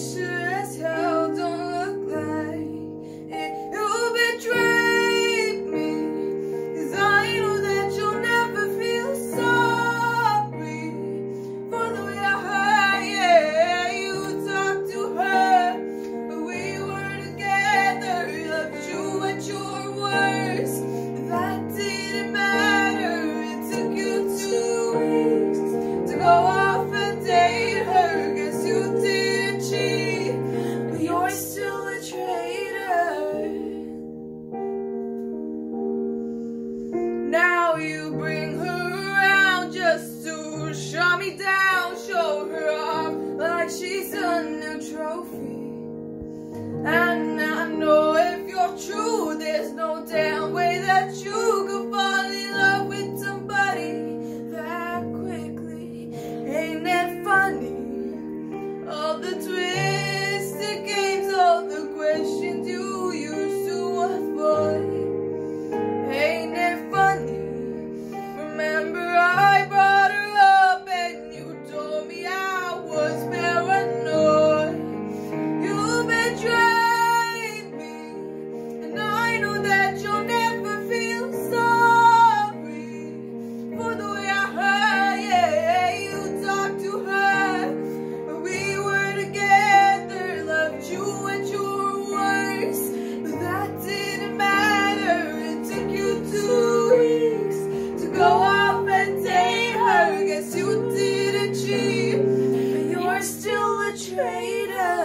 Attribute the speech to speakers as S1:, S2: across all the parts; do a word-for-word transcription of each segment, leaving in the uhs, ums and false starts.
S1: sure as hell don't look like it. You betrayed me, 'cause I know that you'll never feel sorry for the way I hurt. Yeah, you talked to her, but we were together. Loved you at your worst, that didn't matter. It took you two weeks to go off and date her. Guess you didn't cheat, but you're still a traitor. Now you bring her around just to shut me down, show her off like she's a new trophy. And I know if you're true, there's no damn way that you could fall in love with somebody that quickly. Ain't that funny? All the twisted games, all the questions you used to avoid. Ain't it funny? Remember I brought her up and you told me I was paranoid. You betrayed me, and I know that you'll never feel sorry for the way I hurt. Yeah, you talked to her, but we were together. Loved you at your worst, but that didn't matter. It took you two weeks to go off and date her. Guess you didn't cheat, but you're still a traitor.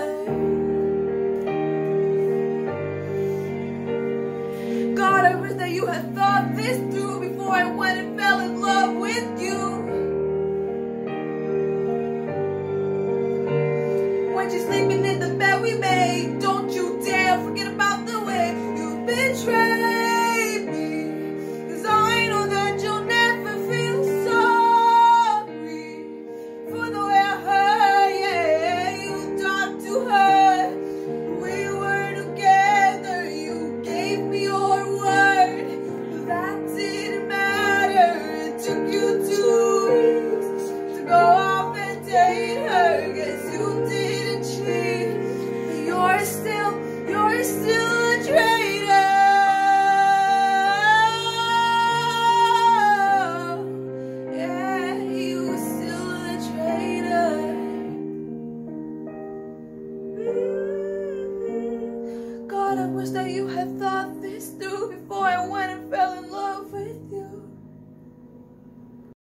S1: God, I wish that you had thought this through before I went and fell in love with you. When you're sleeping in the bed we made, don't you dare forget about the way you betrayed me. 'Cause I know that you'll never feel sorry for the way I hurt. Yeah, you talked to her, we were together. You gave me your word, but that didn't matter. It took you two weeks to go off and date her. Guess you didn't cheat, but you're still, you're still a traitor. Yeah, you still a traitor. Mm-hmm. God, I wish that you had thought this through before I went and fell in love with